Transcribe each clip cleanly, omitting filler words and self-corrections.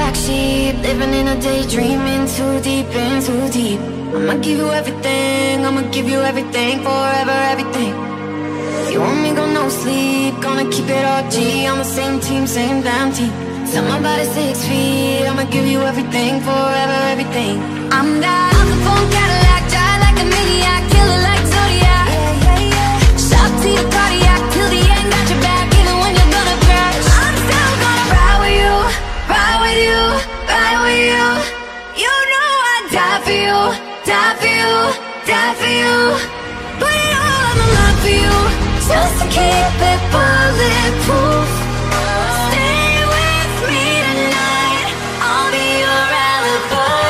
black sheep, living in a daydream, in too deep, in too deep. I'ma give you everything, I'ma give you everything, forever everything. You want me, go no sleep, gonna keep it all G, on the same team, same damn team. Tell my body 6 feet, I'ma give you everything, forever everything. I'm that on the phone Cadillac, drive like a maniac, killer like Zodiac. Yeah, yeah, yeah. Shop to your cardiac, till the end, got your back, even when you're gonna crash. I'm still gonna ride with you, ride with you, ride with you. You know I'd die for you, die for you, die for you. Put it all on the line for you, just to keep it bulletproof. Stay with me tonight, I'll be your alibi.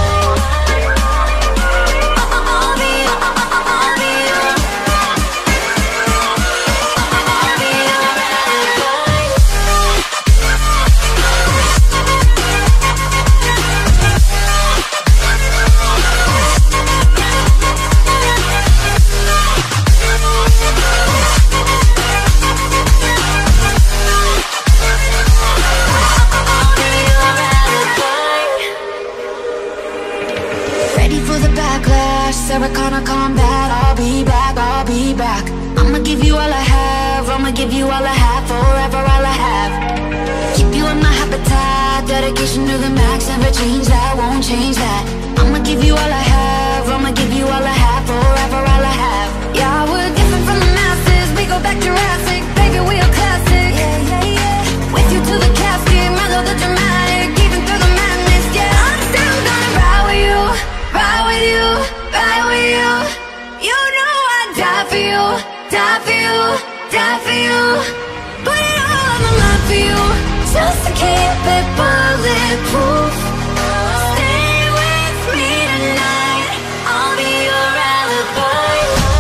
I'll be your alibi. Ready for the backlash, Sarah Connor combat. I'll be back, I'll be back. I'ma give you all I have, I'ma give you all I have, forever all I have. Keep you in my habitat, dedication to the max, never change that, won't change that. I'ma give you all I have, I'ma give you all I have, forever all I have. Yeah, we're different from the masses, we go back Jurassic, baby we are classic. Yeah, yeah, yeah. With you to the casket, mellow the dramatic, even through the madness. Yeah, I'm still gonna ride with you, ride with you, ride with you. You know I'd die for you, die for you, die for you. Put it all on the line for you, just to keep it bulletproof. Stay with me tonight, I'll be your alibi.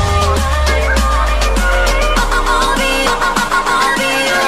I'll be your alibi.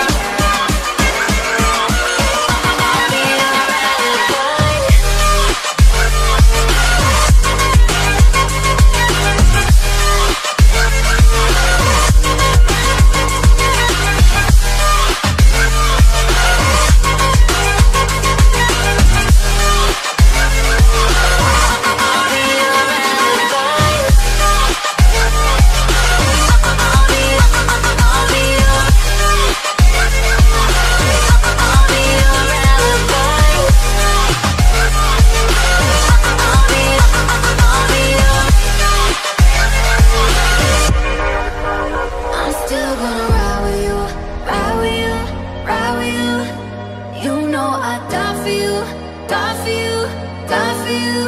I'm still gonna ride with you, ride with you, ride with you. You know I'd die for you, die for you, die for you.